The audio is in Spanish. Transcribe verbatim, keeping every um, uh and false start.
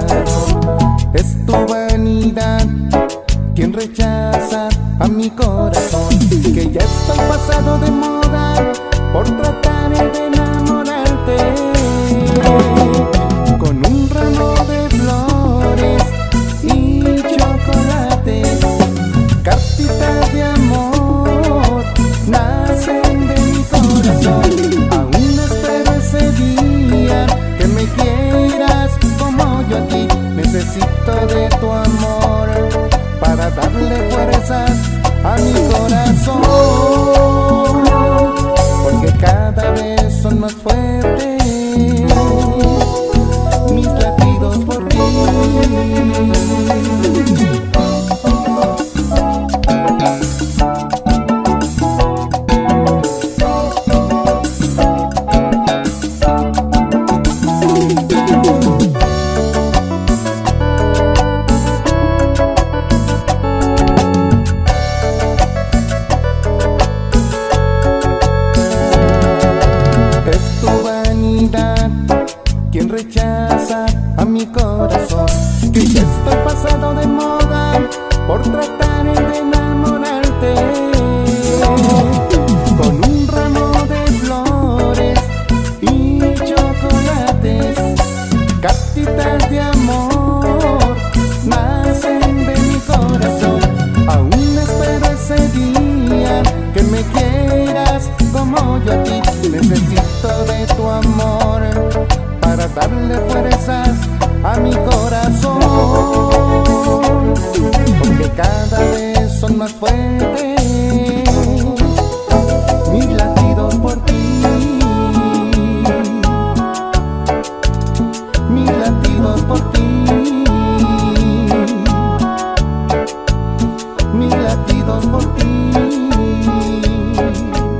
Es tu vanidad quien rechaza a mi corazón, que ya estoy pasado de moda por tratar de enamorarte. Con un ramo de flores y chocolates, cartitas de amor nacen de mi corazón. Aún espero ese día que me quieras como yo a ti. Necesito de tu amor para darle fuerzas a mi corazón, porque cada vez son más fuertes mis latidos por ti. Quien rechaza a mi corazón, que ya estoy pasado de moda por tratar de enamorarte. Con un ramo de flores y chocolates, cartitas de amor nacen de mi corazón. Aún espero ese día que me quieras como yo a ti. Necesito de tu amor para darle fuerzas a mi corazón, porque cada vez son más fuertes mis latidos por ti, mis latidos por ti, mis latidos por ti.